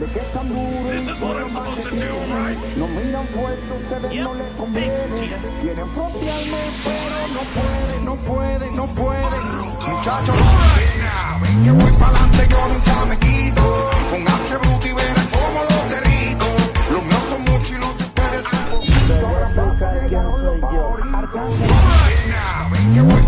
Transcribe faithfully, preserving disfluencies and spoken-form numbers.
Porque tan duro. This is what I'm supposed to do, right? No miran fuerte, ustedes Yep. no les Thanks, conviene. Vegeta. Quieren frontearme, pero no pueden, no pueden, no pueden. Muchachos, ven que voy pa'lante, yo nunca me quito. Pónganse bruto y verán cómo los derrito. Los míos son muchos y los de ustedes son poquitos. Ahora pasa que ya no los favorito. Ven que voy